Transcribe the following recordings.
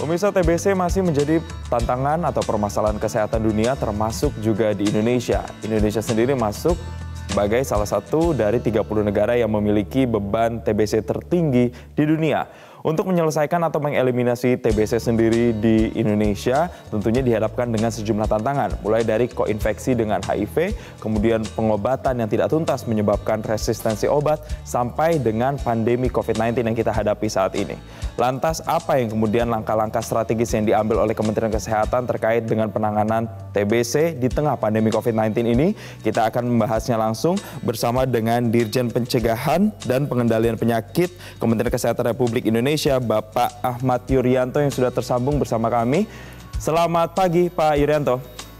Pemirsa, TBC masih menjadi tantangan atau permasalahan kesehatan dunia termasuk juga di Indonesia. Indonesia sendiri masuk sebagai salah satu dari 30 negara yang memiliki beban TBC tertinggi di dunia. Untuk menyelesaikan atau mengeliminasi TBC sendiri di Indonesia tentunya dihadapkan dengan sejumlah tantangan. Mulai dari koinfeksi dengan HIV, kemudian pengobatan yang tidak tuntas menyebabkan resistensi obat, sampai dengan pandemi COVID-19 yang kita hadapi saat ini. Lantas apa yang kemudian langkah-langkah strategis yang diambil oleh Kementerian Kesehatan terkait dengan penanganan TBC di tengah pandemi COVID-19 ini? Kita akan membahasnya langsung bersama dengan Dirjen Pencegahan dan Pengendalian Penyakit Kementerian Kesehatan Republik Indonesia, Bapak Ahmad Yuryanto yang sudah tersambung bersama kami. Selamat pagi, Pak Yuryanto.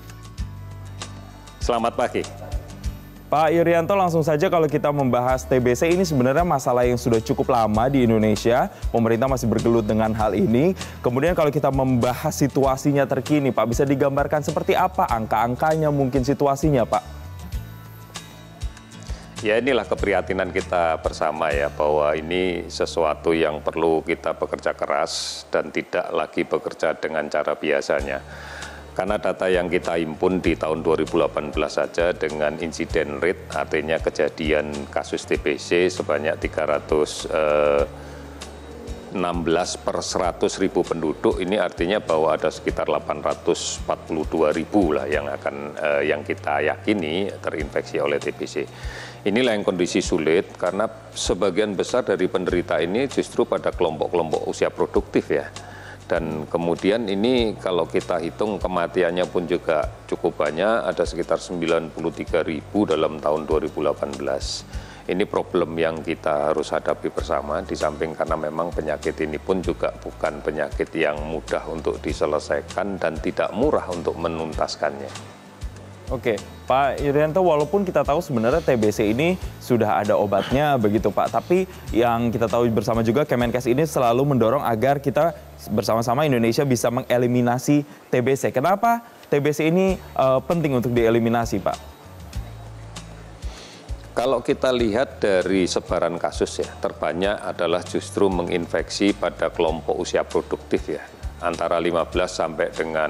Selamat pagi. Pak Yuryanto, langsung saja kalau kita membahas TBC ini sebenarnya masalah yang sudah cukup lama di Indonesia. Pemerintah masih bergelut dengan hal ini. Kemudian kalau kita membahas situasinya terkini, Pak, bisa digambarkan seperti apa angka-angkanya, mungkin situasinya, Pak? Ya, inilah keprihatinan kita bersama ya, bahwa ini sesuatu yang perlu kita bekerja keras dan tidak lagi bekerja dengan cara biasanya. Karena data yang kita himpun di tahun 2018 saja dengan insiden rate, artinya kejadian kasus TBC sebanyak 316 per 100 ribu penduduk, ini artinya bahwa ada sekitar 842 ribu lah yang kita yakini terinfeksi oleh TBC. Inilah yang kondisi sulit karena sebagian besar dari penderita ini justru pada kelompok-kelompok usia produktif ya. Dan kemudian ini kalau kita hitung kematiannya pun juga cukup banyak, ada sekitar 93 ribu dalam tahun 2018. Ini problem yang kita harus hadapi bersama, di samping karena memang penyakit ini pun juga bukan penyakit yang mudah untuk diselesaikan dan tidak murah untuk menuntaskannya. Oke, Pak Yuryanto, walaupun kita tahu sebenarnya TBC ini sudah ada obatnya begitu Pak, tapi yang kita tahu bersama juga Kemenkes ini selalu mendorong agar kita bersama-sama Indonesia bisa mengeliminasi TBC. Kenapa TBC ini penting untuk dieliminasi, Pak? Kalau kita lihat dari sebaran kasus ya, terbanyak adalah justru menginfeksi pada kelompok usia produktif ya, antara 15 sampai dengan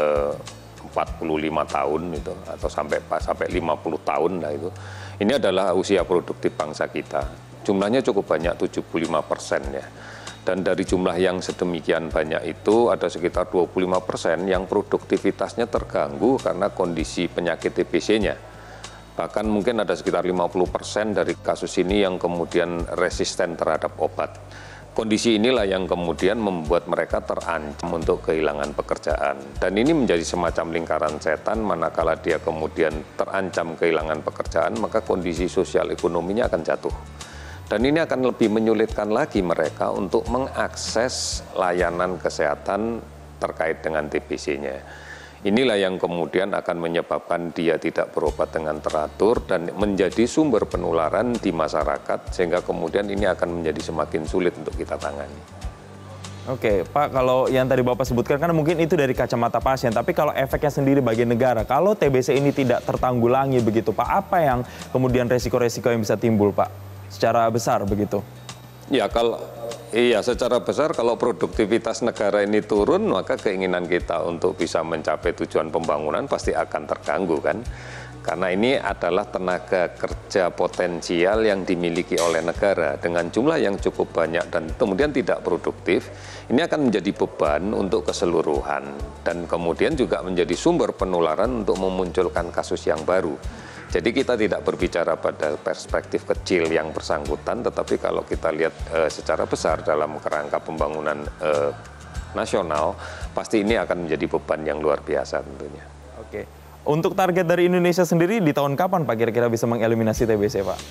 45 tahun itu, atau sampai 50 tahun lah itu. Ini adalah usia produktif bangsa kita. Jumlahnya cukup banyak, 75% ya. Dan dari jumlah yang sedemikian banyak itu ada sekitar 25% yang produktivitasnya terganggu karena kondisi penyakit TBC-nya. Bahkan mungkin ada sekitar 50% dari kasus ini yang kemudian resisten terhadap obat. Kondisi inilah yang kemudian membuat mereka terancam untuk kehilangan pekerjaan. Dan ini menjadi semacam lingkaran setan, manakala dia kemudian terancam kehilangan pekerjaan, maka kondisi sosial ekonominya akan jatuh. Dan ini akan lebih menyulitkan lagi mereka untuk mengakses layanan kesehatan terkait dengan TBC-nya. Inilah yang kemudian akan menyebabkan dia tidak berobat dengan teratur dan menjadi sumber penularan di masyarakat, sehingga kemudian ini akan menjadi semakin sulit untuk kita tangani. Oke, Pak, kalau yang tadi Bapak sebutkan kan mungkin itu dari kacamata pasien, tapi kalau efeknya sendiri bagi negara, kalau TBC ini tidak tertanggulangi begitu, Pak, apa yang kemudian resiko-resiko yang bisa timbul, Pak, secara besar begitu? Ya, secara besar kalau produktivitas negara ini turun, maka keinginan kita untuk bisa mencapai tujuan pembangunan pasti akan terganggu kan. Karena ini adalah tenaga kerja potensial yang dimiliki oleh negara dengan jumlah yang cukup banyak dan kemudian tidak produktif, ini akan menjadi beban untuk keseluruhan dan kemudian juga menjadi sumber penularan untuk memunculkan kasus yang baru. Jadi kita tidak berbicara pada perspektif kecil yang bersangkutan, tetapi kalau kita lihat secara besar dalam kerangka pembangunan nasional, pasti ini akan menjadi beban yang luar biasa tentunya. Oke, untuk target dari Indonesia sendiri di tahun kapan Pak kira-kira bisa mengeliminasi TBC, Pak?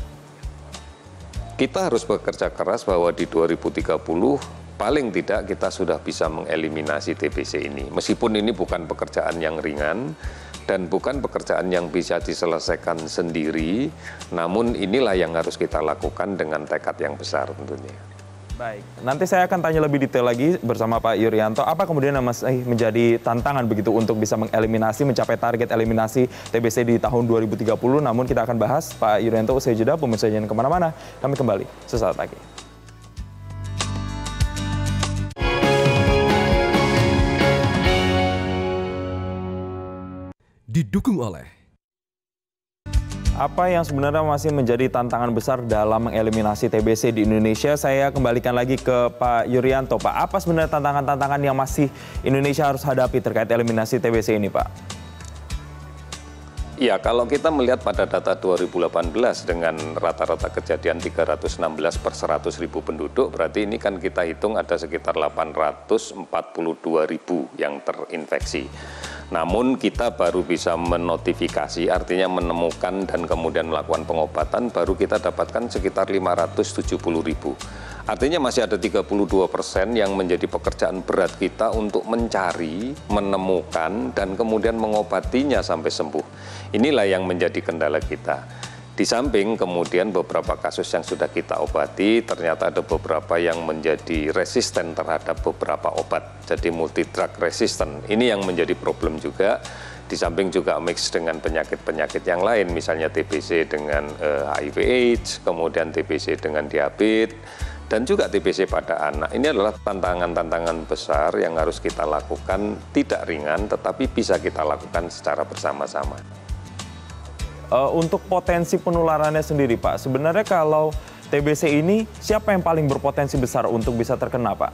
Kita harus bekerja keras bahwa di 2030 paling tidak kita sudah bisa mengeliminasi TBC ini. Meskipun ini bukan pekerjaan yang ringan, dan bukan pekerjaan yang bisa diselesaikan sendiri, namun inilah yang harus kita lakukan dengan tekad yang besar tentunya. Baik, nanti saya akan tanya lebih detail lagi bersama Pak Yuryanto, apa kemudian yang masih menjadi tantangan begitu untuk bisa mengeliminasi, mencapai target eliminasi TBC di tahun 2030, namun kita akan bahas Pak Yuryanto usai jeda, pemirsa jangan kemana-mana, kami kembali sesaat lagi. didukung oleh Apa yang sebenarnya masih menjadi tantangan besar dalam mengeliminasi TBC di Indonesia? Saya kembalikan lagi ke Pak Yuryanto. Pak, apa sebenarnya tantangan-tantangan yang masih Indonesia harus hadapi terkait eliminasi TBC ini, Pak? Ya, kalau kita melihat pada data 2018 dengan rata-rata kejadian 316 per 100 ribu penduduk, berarti ini kan kita hitung ada sekitar 842 ribu yang terinfeksi. Namun kita baru bisa menotifikasi, artinya menemukan dan kemudian melakukan pengobatan, baru kita dapatkan sekitar 570 ribu. Artinya masih ada 32% yang menjadi pekerjaan berat kita untuk mencari, menemukan, dan kemudian mengobatinya sampai sembuh. Inilah yang menjadi kendala kita. Di samping kemudian beberapa kasus yang sudah kita obati, ternyata ada beberapa yang menjadi resisten terhadap beberapa obat. Jadi multi drug resistant, ini yang menjadi problem juga. Di samping juga mix dengan penyakit-penyakit yang lain, misalnya TBC dengan HIV/AIDS, kemudian TBC dengan diabetes, dan juga TBC pada anak. Ini adalah tantangan-tantangan besar yang harus kita lakukan, tidak ringan, tetapi bisa kita lakukan secara bersama-sama. Untuk potensi penularannya sendiri, Pak, sebenarnya kalau TBC ini siapa yang paling berpotensi besar untuk bisa terkena, Pak?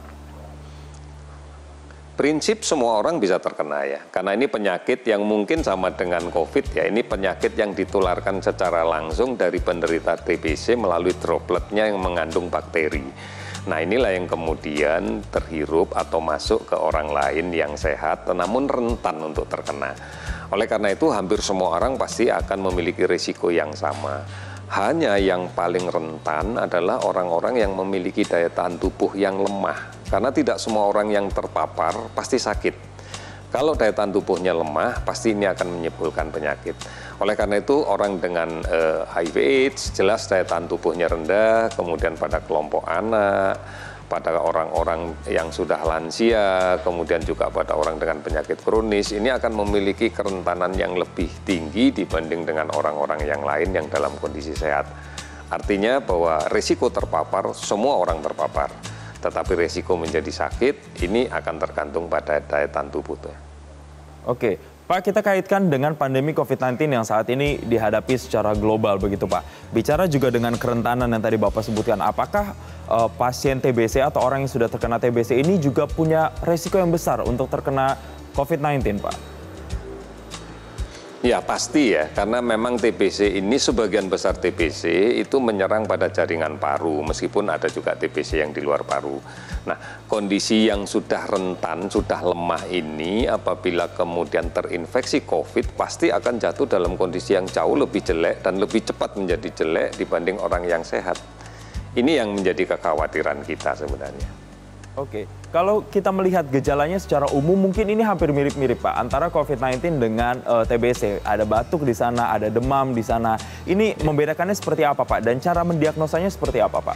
Prinsip semua orang bisa terkena ya, karena ini penyakit yang mungkin sama dengan COVID ya, ini penyakit yang ditularkan secara langsung dari penderita TBC melalui dropletnya yang mengandung bakteri. Nah, inilah yang kemudian terhirup atau masuk ke orang lain yang sehat, namun rentan untuk terkena. Oleh karena itu, hampir semua orang pasti akan memiliki risiko yang sama. Hanya yang paling rentan adalah orang-orang yang memiliki daya tahan tubuh yang lemah. Karena tidak semua orang yang terpapar pasti sakit. Kalau daya tahan tubuhnya lemah, pasti ini akan menimbulkan penyakit. Oleh karena itu, orang dengan HIV/AIDS jelas daya tahan tubuhnya rendah, kemudian pada kelompok anak, pada orang-orang yang sudah lansia, kemudian juga pada orang dengan penyakit kronis, ini akan memiliki kerentanan yang lebih tinggi dibanding dengan orang-orang yang lain yang dalam kondisi sehat. Artinya bahwa risiko terpapar, semua orang terpapar. Tetapi risiko menjadi sakit, ini akan tergantung pada daya tahan tubuh. Oke, Pak, kita kaitkan dengan pandemi COVID-19 yang saat ini dihadapi secara global begitu, Pak. Bicara juga dengan kerentanan yang tadi Bapak sebutkan, apakah pasien TBC atau orang yang sudah terkena TBC ini juga punya resiko yang besar untuk terkena COVID-19, Pak? Ya pasti ya, karena memang TBC ini sebagian besar TBC itu menyerang pada jaringan paru, meskipun ada juga TBC yang di luar paru. Nah, kondisi yang sudah rentan, sudah lemah ini apabila kemudian terinfeksi COVID, pasti akan jatuh dalam kondisi yang jauh lebih jelek dan lebih cepat menjadi jelek dibanding orang yang sehat. Ini yang menjadi kekhawatiran kita sebenarnya. Oke, kalau kita melihat gejalanya secara umum mungkin ini hampir mirip-mirip, Pak, antara COVID-19 dengan TBC. Ada batuk di sana, ada demam di sana. Ini membedakannya seperti apa, Pak? Dan cara mendiagnosanya seperti apa, Pak?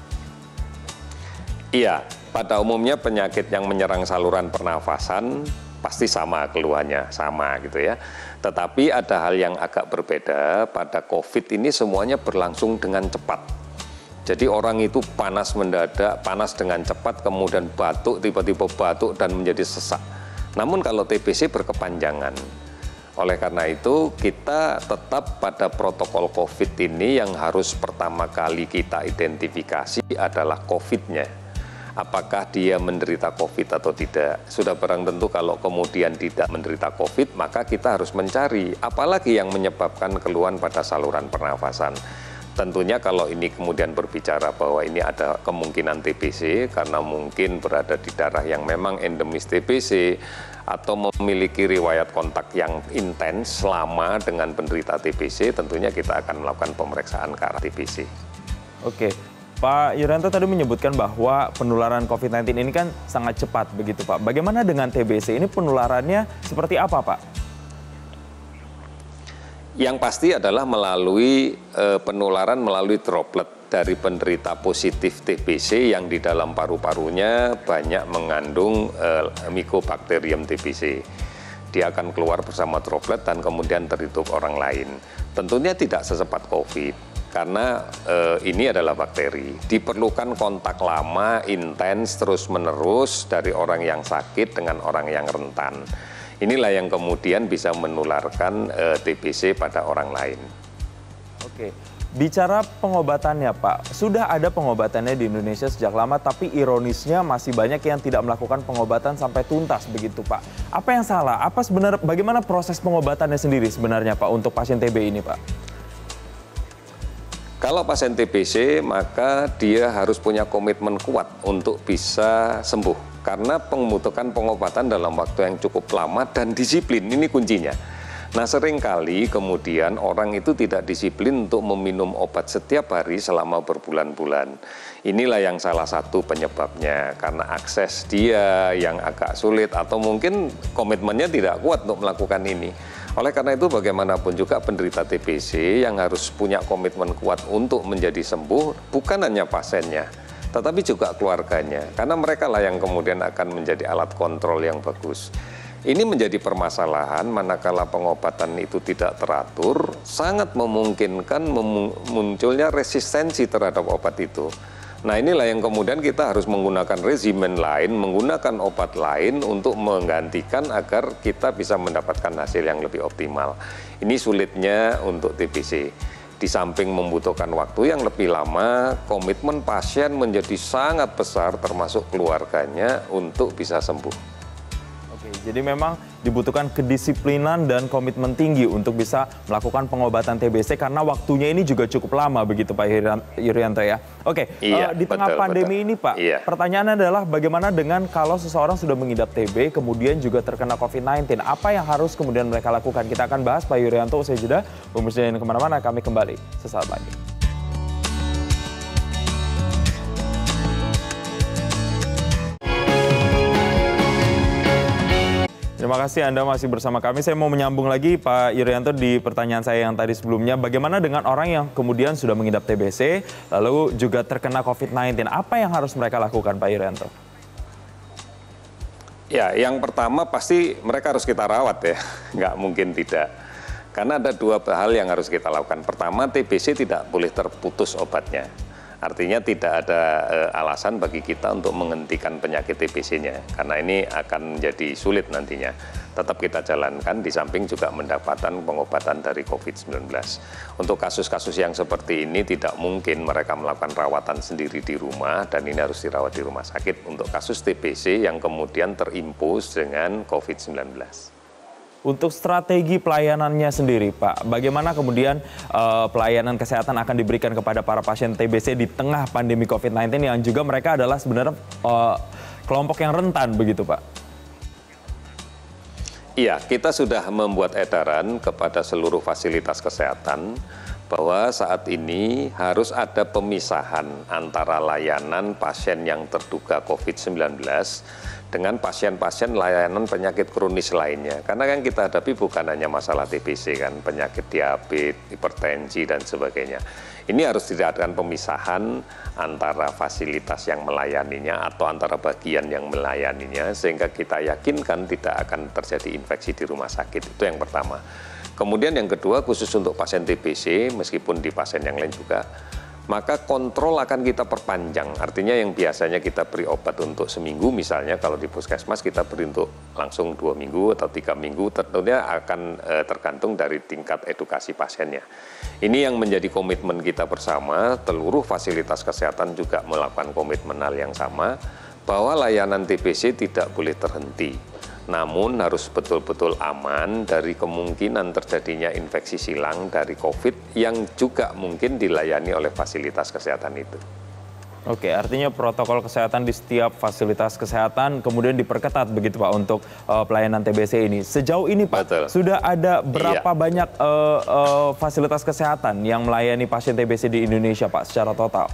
Iya, pada umumnya penyakit yang menyerang saluran pernafasan pasti sama keluhannya, sama gitu ya. Tetapi ada hal yang agak berbeda, pada COVID ini semuanya berlangsung dengan cepat. Jadi orang itu panas mendadak, panas dengan cepat, kemudian batuk, tiba-tiba batuk dan menjadi sesak. Namun kalau TBC berkepanjangan. Oleh karena itu kita tetap pada protokol COVID ini yang harus pertama kali kita identifikasi adalah COVID-nya. Apakah dia menderita COVID atau tidak. Sudah barang tentu kalau kemudian tidak menderita COVID, maka kita harus mencari apalagi yang menyebabkan keluhan pada saluran pernafasan. Tentunya kalau ini kemudian berbicara bahwa ini ada kemungkinan TBC karena mungkin berada di daerah yang memang endemis TBC atau memiliki riwayat kontak yang intens lama dengan penderita TBC, tentunya kita akan melakukan pemeriksaan ke arah TBC. Oke, Pak Yuryanto tadi menyebutkan bahwa penularan COVID-19 ini kan sangat cepat begitu, Pak. Bagaimana dengan TBC ini penularannya seperti apa, Pak? Yang pasti adalah melalui penularan melalui droplet dari penderita positif TBC yang di dalam paru-parunya banyak mengandung Mycobacterium TBC. Dia akan keluar bersama droplet dan kemudian terhirup orang lain. Tentunya tidak secepat COVID, karena ini adalah bakteri. Diperlukan kontak lama, intens, terus-menerus dari orang yang sakit dengan orang yang rentan. Inilah yang kemudian bisa menularkan TBC pada orang lain. Oke, bicara pengobatannya Pak, sudah ada pengobatannya di Indonesia sejak lama, tapi ironisnya masih banyak yang tidak melakukan pengobatan sampai tuntas begitu Pak. Apa yang salah? Bagaimana proses pengobatannya sendiri sebenarnya Pak untuk pasien TB ini Pak? Kalau pasien TBC, maka dia harus punya komitmen kuat untuk bisa sembuh. Karena membutuhkan pengobatan dalam waktu yang cukup lama dan disiplin, ini kuncinya. Nah, seringkali kemudian orang itu tidak disiplin untuk meminum obat setiap hari selama berbulan-bulan. Inilah yang salah satu penyebabnya, karena akses dia yang agak sulit atau mungkin komitmennya tidak kuat untuk melakukan ini. Oleh karena itu bagaimanapun juga penderita TBC yang harus punya komitmen kuat untuk menjadi sembuh bukan hanya pasiennya, tetapi juga keluarganya. Karena mereka lah yang kemudian akan menjadi alat kontrol yang bagus. Ini menjadi permasalahan manakala pengobatan itu tidak teratur, sangat memungkinkan munculnya resistensi terhadap obat itu. Nah, inilah yang kemudian kita harus menggunakan regimen lain, menggunakan obat lain untuk menggantikan agar kita bisa mendapatkan hasil yang lebih optimal. Ini sulitnya untuk TBC. Di samping membutuhkan waktu yang lebih lama, komitmen pasien menjadi sangat besar termasuk keluarganya untuk bisa sembuh. Jadi memang dibutuhkan kedisiplinan dan komitmen tinggi untuk bisa melakukan pengobatan TBC karena waktunya ini juga cukup lama begitu Pak Yuryanto ya. Oke, iya, di tengah pandemi ini Pak, pertanyaannya adalah bagaimana dengan kalau seseorang sudah mengidap TB kemudian juga terkena COVID-19, apa yang harus kemudian mereka lakukan? Kita akan bahas Pak Yuryanto usai jeda, pemirsa jangan kemana-mana, kami kembali sesaat lagi. Terima kasih Anda masih bersama kami. Saya mau menyambung lagi Pak Yuryanto di pertanyaan saya yang tadi sebelumnya. Bagaimana dengan orang yang kemudian sudah mengidap TBC, lalu juga terkena COVID-19? Apa yang harus mereka lakukan Pak Yuryanto? Ya, yang pertama pasti mereka harus kita rawat ya, nggak mungkin tidak. Karena ada dua hal yang harus kita lakukan. Pertama, TBC tidak boleh terputus obatnya. Artinya tidak ada alasan bagi kita untuk menghentikan penyakit TBC-nya, karena ini akan menjadi sulit nantinya. Tetap kita jalankan, di samping juga mendapatkan pengobatan dari COVID-19. Untuk kasus-kasus yang seperti ini tidak mungkin mereka melakukan rawatan sendiri di rumah, dan ini harus dirawat di rumah sakit untuk kasus TBC yang kemudian terimpus dengan COVID-19. Untuk strategi pelayanannya sendiri Pak, bagaimana kemudian pelayanan kesehatan akan diberikan kepada para pasien TBC di tengah pandemi COVID-19 yang juga mereka adalah sebenarnya kelompok yang rentan begitu Pak? Iya, kita sudah membuat edaran kepada seluruh fasilitas kesehatan bahwa saat ini harus ada pemisahan antara layanan pasien yang terduga COVID-19 dengan pasien-pasien layanan penyakit kronis lainnya. Karena kan kita hadapi bukan hanya masalah TBC kan, penyakit diabetes, hipertensi, dan sebagainya. Ini harus diadakan pemisahan antara fasilitas yang melayaninya atau antara bagian yang melayaninya, sehingga kita yakinkan tidak akan terjadi infeksi di rumah sakit. Itu yang pertama. Kemudian yang kedua, khusus untuk pasien TBC, meskipun di pasien yang lain juga, maka kontrol akan kita perpanjang. Artinya yang biasanya kita beri obat untuk seminggu, misalnya kalau di puskesmas kita beri untuk langsung 2 minggu atau 3 minggu, tentunya akan tergantung dari tingkat edukasi pasiennya. Ini yang menjadi komitmen kita bersama, seluruh fasilitas kesehatan juga melakukan komitmen hal yang sama, bahwa layanan TBC tidak boleh terhenti. Namun harus betul-betul aman dari kemungkinan terjadinya infeksi silang dari COVID yang juga mungkin dilayani oleh fasilitas kesehatan itu. Oke, artinya protokol kesehatan di setiap fasilitas kesehatan kemudian diperketat begitu Pak untuk pelayanan TBC ini. Sejauh ini Pak, betul, sudah ada berapa banyak fasilitas kesehatan yang melayani pasien TBC di Indonesia Pak secara total?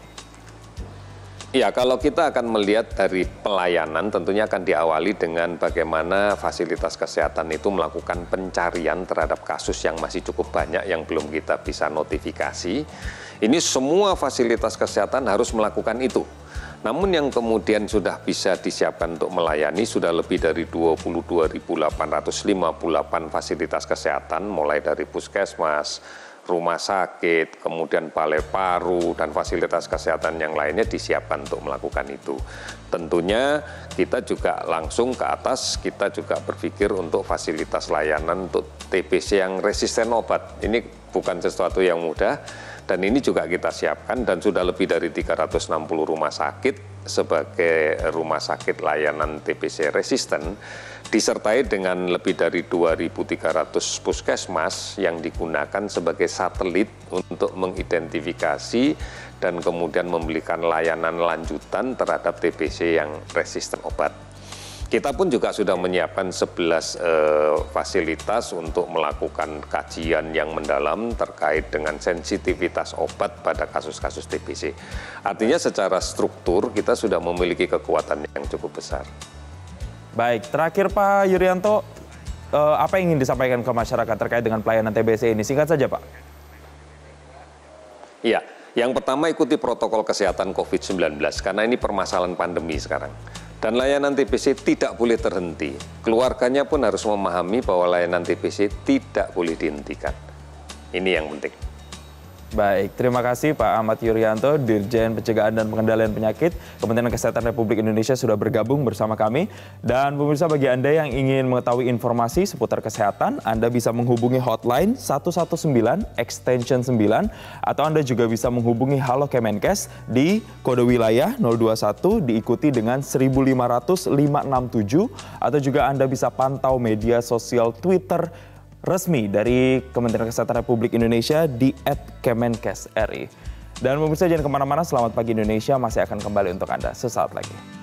Ya, kalau kita akan melihat dari pelayanan, tentunya akan diawali dengan bagaimana fasilitas kesehatan itu melakukan pencarian terhadap kasus yang masih cukup banyak yang belum kita bisa notifikasi. Ini semua fasilitas kesehatan harus melakukan itu. Namun yang kemudian sudah bisa disiapkan untuk melayani sudah lebih dari 22.858 fasilitas kesehatan, mulai dari puskesmas, rumah sakit, kemudian balai paru, dan fasilitas kesehatan yang lainnya disiapkan untuk melakukan itu. Tentunya kita juga langsung ke atas, kita juga berpikir untuk fasilitas layanan untuk TBC yang resisten obat. Ini bukan sesuatu yang mudah, dan ini juga kita siapkan, dan sudah lebih dari 360 rumah sakit sebagai rumah sakit layanan TBC resisten, disertai dengan lebih dari 2.300 puskesmas yang digunakan sebagai satelit untuk mengidentifikasi dan kemudian memberikan layanan lanjutan terhadap TBC yang resisten obat. Kita pun juga sudah menyiapkan 11 fasilitas untuk melakukan kajian yang mendalam terkait dengan sensitivitas obat pada kasus-kasus TBC. Artinya secara struktur kita sudah memiliki kekuatan yang cukup besar. Baik, terakhir Pak Yuryanto, apa yang ingin disampaikan ke masyarakat terkait dengan pelayanan TBC ini? Singkat saja Pak. Iya, yang pertama ikuti protokol kesehatan COVID-19 karena ini permasalahan pandemi sekarang. Dan layanan TBC tidak boleh terhenti. Keluarganya pun harus memahami bahwa layanan TBC tidak boleh dihentikan. Ini yang penting. Baik, terima kasih Pak Ahmad Yuryanto, Dirjen Pencegahan dan Pengendalian Penyakit Kementerian Kesehatan Republik Indonesia sudah bergabung bersama kami. Dan pemirsa, bagi Anda yang ingin mengetahui informasi seputar kesehatan, Anda bisa menghubungi hotline 119 extension 9 atau Anda juga bisa menghubungi Halo Kemenkes di kode wilayah 021 diikuti dengan 1500567 atau juga Anda bisa pantau media sosial Twitter resmi dari Kementerian Kesehatan Republik Indonesia di @kemenkesri. Dan pemirsa jangan kemana-mana, Selamat Pagi Indonesia masih akan kembali untuk Anda sesaat lagi.